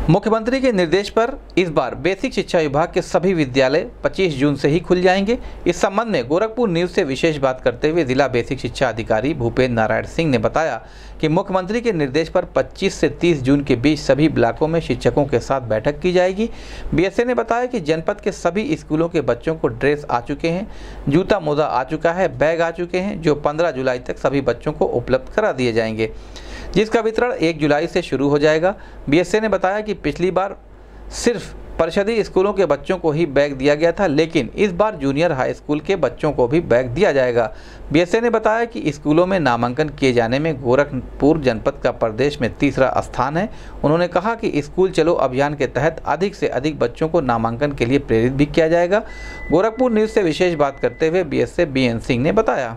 मुख्यमंत्री के निर्देश पर इस बार बेसिक शिक्षा विभाग के सभी विद्यालय 25 जून से ही खुल जाएंगे। इस संबंध में गोरखपुर न्यूज से विशेष बात करते हुए जिला बेसिक शिक्षा अधिकारी भूपेंद्र नारायण सिंह ने बताया कि मुख्यमंत्री के निर्देश पर 25 से 30 जून के बीच सभी ब्लॉकों में शिक्षकों के साथ बैठक की जाएगी। बीएसए ने बताया कि जनपद के सभी स्कूलों के बच्चों को ड्रेस आ चुके हैं, जूता मोजा आ चुका है, बैग आ चुके हैं, जो 15 जुलाई तक सभी बच्चों को उपलब्ध करा दिए जाएंगे, जिसका वितरण 1 जुलाई से शुरू हो जाएगा। बीएसए ने बताया कि पिछली बार सिर्फ परिषदीय स्कूलों के बच्चों को ही बैग दिया गया था, लेकिन इस बार जूनियर हाई स्कूल के बच्चों को भी बैग दिया जाएगा। बीएसए ने बताया कि स्कूलों में नामांकन किए जाने में गोरखपुर जनपद का प्रदेश में तीसरा स्थान है। उन्होंने कहा कि स्कूल चलो अभियान के तहत अधिक से अधिक बच्चों को नामांकन के लिए प्रेरित भी किया जाएगा। गोरखपुर न्यूज से विशेष बात करते हुए बीएसए बीएन सिंह ने बताया।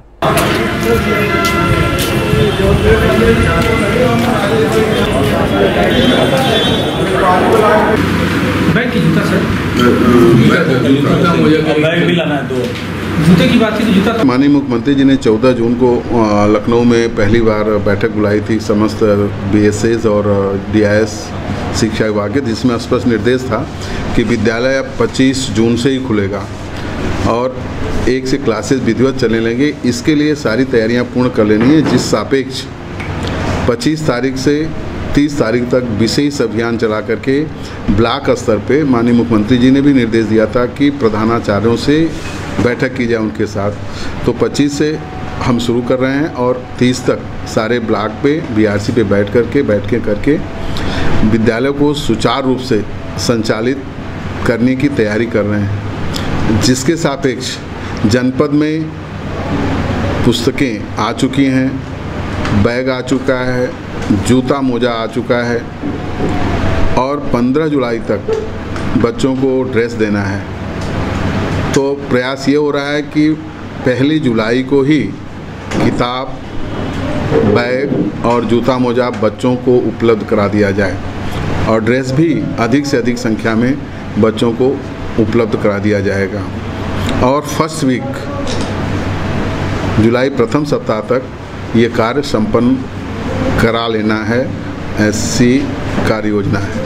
बैग की जूता सर, बैग भी लाना है। दो जूते की बात की तो जूता। माननीय मुख्यमंत्री जी ने 14 जून को लखनऊ में पहली बार बैठक बुलाई थी समस्त बीएसएस और डीआईएस शिक्षा विभाग के, जिसमें स्पष्ट निर्देश था कि विद्यालय अब 25 जून से ही खुलेगा और 1 से क्लासेस विधिवत चलने लगे। इसके लिए सारी तैयारियां पूर्ण कर लेनी है, जिस सापेक्ष 25 तारीख से 30 तारीख तक विशेष अभियान चला करके ब्लॉक स्तर पे माननीय मुख्यमंत्री जी ने भी निर्देश दिया था कि प्रधानाचार्यों से बैठक की जाए उनके साथ। तो 25 से हम शुरू कर रहे हैं और 30 तक सारे ब्लॉक पे बीआरसी पे बैठ के विद्यालय को सुचारू रूप से संचालित करने की तैयारी कर रहे हैं, जिसके सापेक्ष जनपद में पुस्तकें आ चुकी हैं, बैग आ चुका है, जूता मोजा आ चुका है और 15 जुलाई तक बच्चों को ड्रेस देना है। तो प्रयास ये हो रहा है कि 1 जुलाई को ही किताब, बैग और जूता मोजा बच्चों को उपलब्ध करा दिया जाए और ड्रेस भी अधिक से अधिक संख्या में बच्चों को उपलब्ध करा दिया जाएगा। और फर्स्ट वीक जुलाई प्रथम सप्ताह तक ये कार्य संपन्न करा लेना है, ऐसी कार्य योजना है।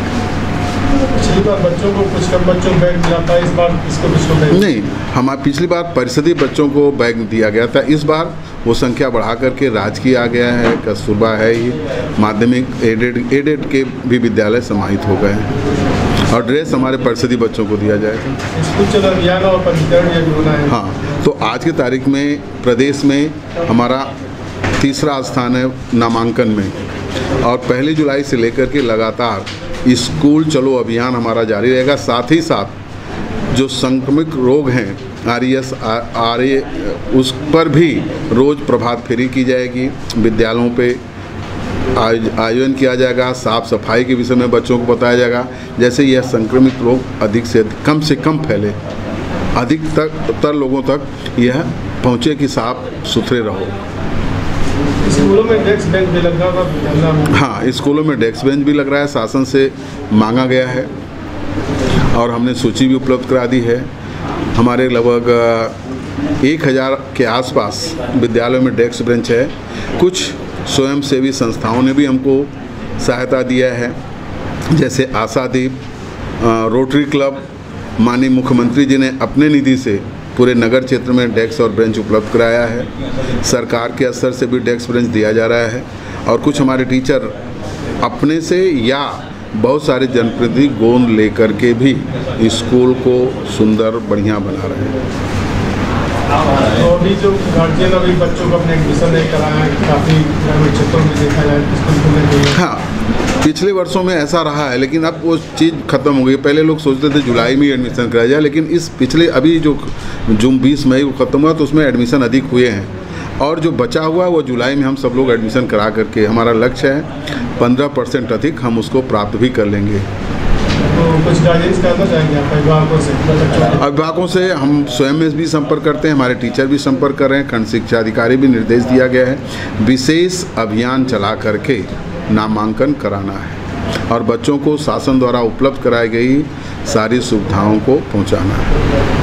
पिछली बार बच्चों को कुछ कम बच्चों को बैग मिला था, इस बार इसको नहीं, हमारे पिछली बार परिषदीय बच्चों को बैग दिया गया था। इस बार वो संख्या बढ़ा करके राजकीय आ गया है, कस्तूरबा है ही, माध्यमिक एडेड के भी विद्यालय समाहित हो गए हैं और ड्रेस हमारे परिषदीय बच्चों को दिया जाएगा। स्कूल चलो अभियान और पंजीकरण ये भी होना है। हाँ, तो आज की तारीख में प्रदेश में हमारा तीसरा स्थान है नामांकन में और 1 जुलाई से लेकर के लगातार स्कूल चलो अभियान हमारा जारी रहेगा। साथ ही साथ जो संक्रमित रोग हैं आरएस आरए, उस पर भी रोज़ प्रभात फेरी की जाएगी, विद्यालयों पे आयोजन किया जाएगा, साफ सफाई के विषय में बच्चों को बताया जाएगा, जैसे यह संक्रमित रोग अधिक से कम फैले, अधिकतर लोगों तक यह पहुँचे कि साफ सुथरे रहो। स्कूलों में डेस्क बेंच भी लग रहा है। हाँ, स्कूलों में डेस्क बेंच भी लग रहा है, शासन से मांगा गया है और हमने सूची भी उपलब्ध करा दी है। हमारे लगभग 1000 के आसपास विद्यालयों में डेस्क बेंच है। कुछ स्वयंसेवी संस्थाओं ने भी हमको सहायता दिया है, जैसे आशादीप, रोटरी क्लब। माननीय मुख्यमंत्री जी ने अपने निधि से पूरे नगर क्षेत्र में डेस्क और बेंच उपलब्ध कराया है। सरकार के स्तर से भी डेस्क बेंच दिया जा रहा है और कुछ हमारे टीचर अपने से या बहुत सारे जनप्रतिनिधि गोंद लेकर के भी स्कूल को सुंदर बढ़िया बना रहे हैं। तो अभी जो गार्जियन अभी बच्चों को अपने एडमिशन नहीं कराया, काफ़ी ग्रामीण क्षेत्रों में देखा जाए। हाँ, पिछले वर्षों में ऐसा रहा है, लेकिन अब वो चीज़ ख़त्म हो गई। पहले लोग सोचते थे जुलाई में एडमिशन कराया जाए, लेकिन इस पिछले अभी जो 20 मई को ख़त्म हुआ तो उसमें एडमिशन अधिक हुए हैं और जो बचा हुआ वो जुलाई में हम सब लोग एडमिशन करा करके, हमारा लक्ष्य है 15% अधिक हम उसको प्राप्त भी कर लेंगे। तो कुछ गाइडेंस करना चाहेंगे आप अभिभावकों से? अभिभावकों से हम स्वयं में भी संपर्क करते हैं, हमारे टीचर भी संपर्क कर रहे हैं, खंड शिक्षा अधिकारी भी निर्देश दिया गया है विशेष अभियान चला करके नामांकन कराना है और बच्चों को शासन द्वारा उपलब्ध कराई गई सारी सुविधाओं को पहुंचाना है।